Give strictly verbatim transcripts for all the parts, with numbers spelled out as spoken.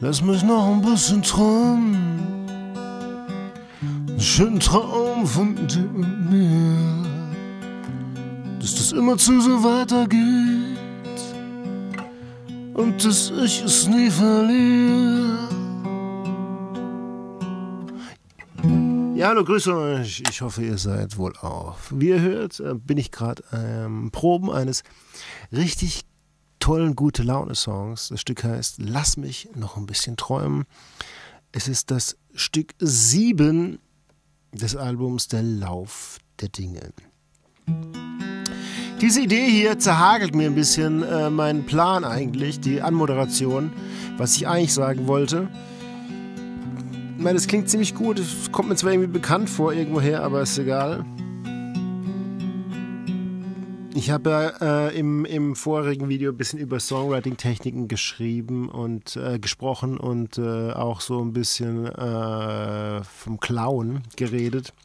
Lass mich noch ein bisschen träumen. Einen schönen Traum von dir und mir. Dass das immerzu so weitergeht. Und dass ich es nie verliere. Ja, hallo, grüße euch. Ich hoffe, ihr seid wohl auf. Wie ihr hört, bin ich gerade am ähm, Proben eines richtig tollen Gute-Laune-Songs. Das Stück heißt Lass mich noch ein bisschen träumen. Es ist das Stück sieben des Albums Der Lauf der Dinge. Diese Idee hier zerhagelt mir ein bisschen äh, meinen Plan eigentlich, die Anmoderation, was ich eigentlich sagen wollte. Ich meine, das klingt ziemlich gut, es kommt mir zwar irgendwie bekannt vor irgendwoher, aber ist egal. Ich habe ja äh, im, im vorigen Video ein bisschen über Songwriting-Techniken geschrieben und äh, gesprochen und äh, auch so ein bisschen äh, vom Klauen geredet.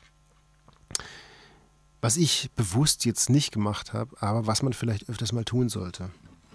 Was ich bewusst jetzt nicht gemacht habe, aber was man vielleicht öfters mal tun sollte.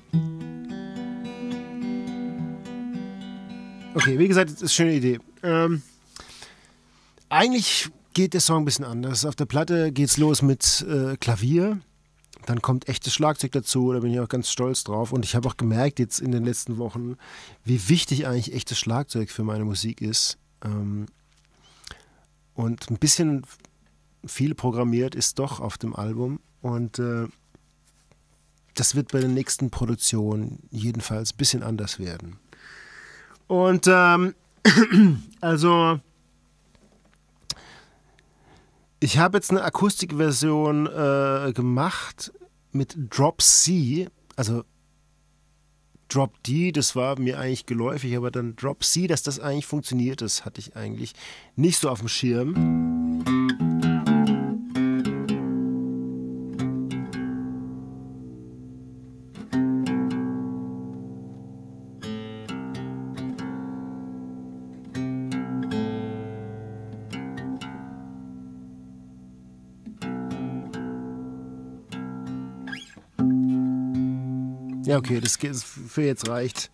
Okay, wie gesagt, das ist eine schöne Idee. Ähm, eigentlich geht der Song ein bisschen anders. Auf der Platte geht es los mit äh, Klavier. Dann kommt echtes Schlagzeug dazu, da bin ich auch ganz stolz drauf. Und ich habe auch gemerkt jetzt in den letzten Wochen, wie wichtig eigentlich echtes Schlagzeug für meine Musik ist. Ähm, und ein bisschen viel programmiert ist doch auf dem Album. Und äh, das wird bei der nächsten Produktion jedenfalls ein bisschen anders werden. Und ähm, also ich habe jetzt eine Akustikversion äh, gemacht mit Drop C, also Drop D, das war mir eigentlich geläufig, aber dann Drop C, dass das eigentlich funktioniert, das hatte ich eigentlich nicht so auf dem Schirm. Ja, okay, das für jetzt reicht.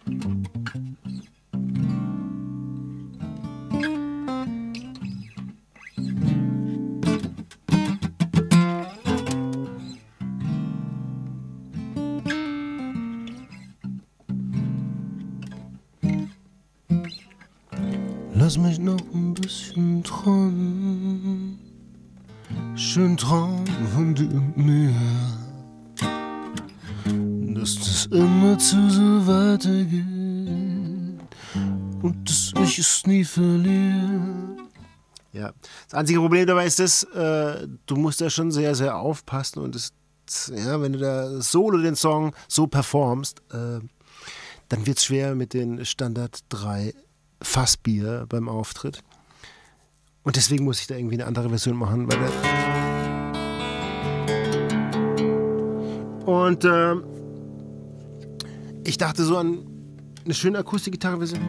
Lass mich noch ein bisschen träumen, schön träumen von dir und mir. Dass das immerzu so weitergeht und dass ich es nie verliere. Ja, das einzige Problem dabei ist das, äh, du musst da schon sehr, sehr aufpassen und das, ja, wenn du da solo den Song so performst, äh, dann wird es schwer mit den Standard drei Fassbier beim Auftritt. Und deswegen muss ich da irgendwie eine andere Version machen, weil der und äh, ich dachte so an eine schöne Akustik-Gitarre-Version.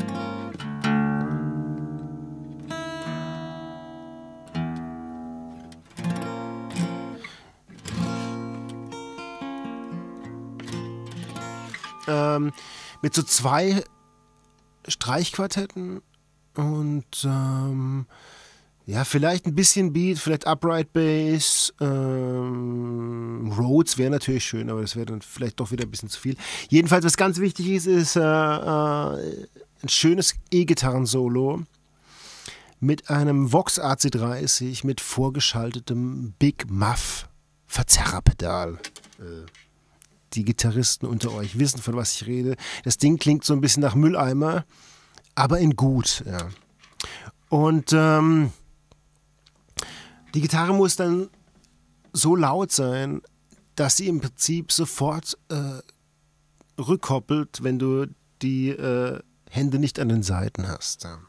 Ähm, mit so zwei Streichquartetten und ähm, ja, vielleicht ein bisschen Beat, vielleicht Upright Bass, ähm, Rhodes wäre natürlich schön, aber das wäre dann vielleicht doch wieder ein bisschen zu viel. Jedenfalls, was ganz wichtig ist, ist äh, äh, ein schönes E-Gitarren-Solo mit einem Vox A C dreißig mit vorgeschaltetem Big Muff Verzerrerpedal. Äh, die Gitarristen unter euch wissen, von was ich rede. Das Ding klingt so ein bisschen nach Mülleimer, aber in gut. Ja. Und ähm, die Gitarre muss dann so laut sein, dass sie im Prinzip sofort äh, rückkoppelt, wenn du die äh, Hände nicht an den Seiten hast. Ja.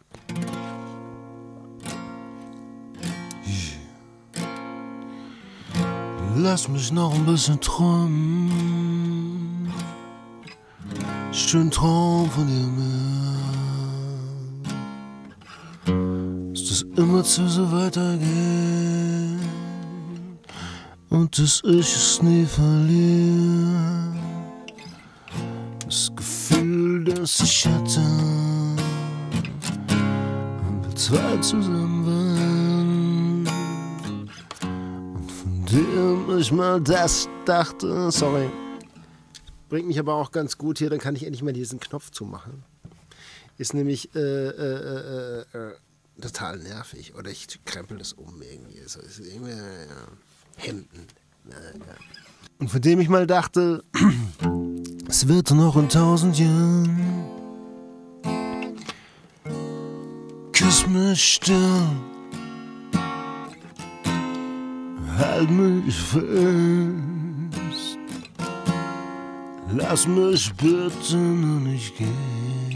Lass mich noch ein bisschen träumen, schön Traum von dir mehr, dass das immerzu so weitergeht und dass ich es nie verliere. Das Gefühl der ist der Schatten und wir zwei zusammen waren. Und von dem ich mal das dachte, sorry, bringt mich aber auch ganz gut hier, dann kann ich endlich mal diesen Knopf zumachen. Ist nämlich äh, äh, äh, äh, total nervig. Oder ich krempel das um irgendwie. So ist irgendwie äh, Hemden. Ja, ja. Und von dem ich mal dachte, es wird noch in tausend Jahren. Küss mich still, halt mich fest, lass mich bitte noch nicht gehen.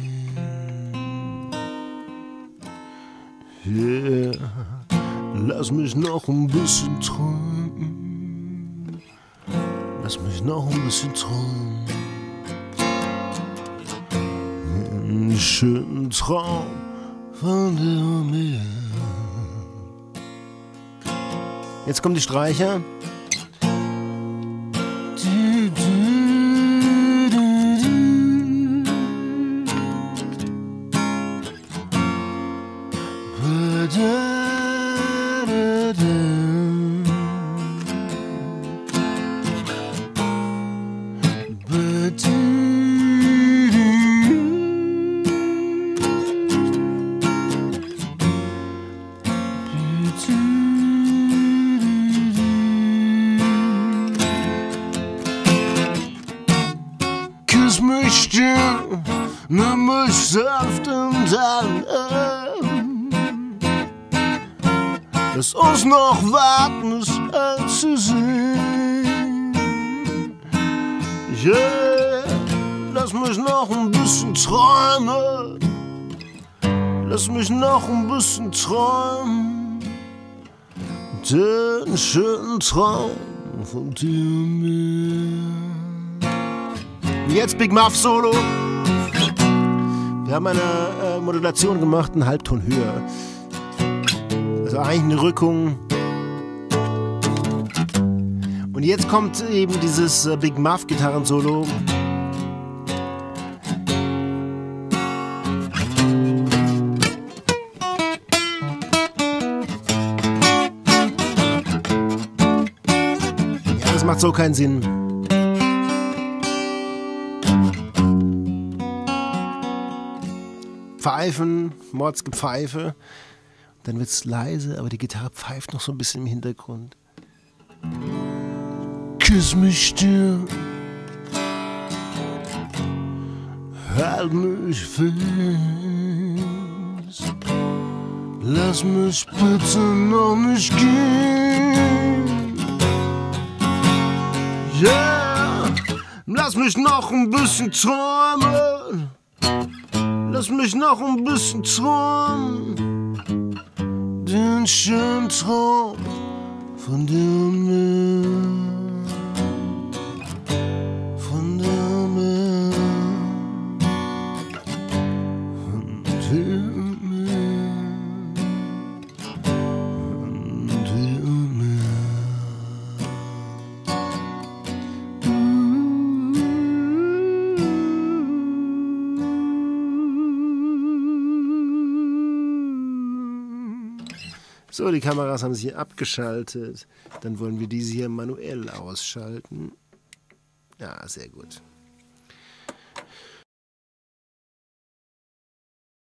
Yeah. Lass mich noch ein bisschen träumen. Lass mich noch ein bisschen träumen. Einen schönen Traum von dir und mir. Jetzt kommen die Streicher. Küss mich still, nimm mich sanft in deinen Arm. Lass uns noch warten, es anzusehen. Yeah, lass mich noch ein bisschen träumen. Lass mich noch ein bisschen träumen. Den schönen Traum von dir und mir. Jetzt Big Muff Solo. Wir haben eine äh, Modulation gemacht, einen Halbton höher. Also eigentlich eine Rückung. Und jetzt kommt eben dieses äh, Big Muff Gitarren-Solo. Ja, das macht so keinen Sinn. Pfeifen, Mordsgepfeife. Dann wird es leise, aber die Gitarre pfeift noch so ein bisschen im Hintergrund. Küss mich still, halt mich fest, lass mich bitte noch nicht gehen. Yeah, lass mich noch ein bisschen träumen. Lass mich noch ein bisschen träumen, den schönen Traum von dir und mir, von dir und mir, von dir und mir, von dir und mir. So, die Kameras haben sich hier abgeschaltet. Dann wollen wir diese hier manuell ausschalten. Ja, sehr gut.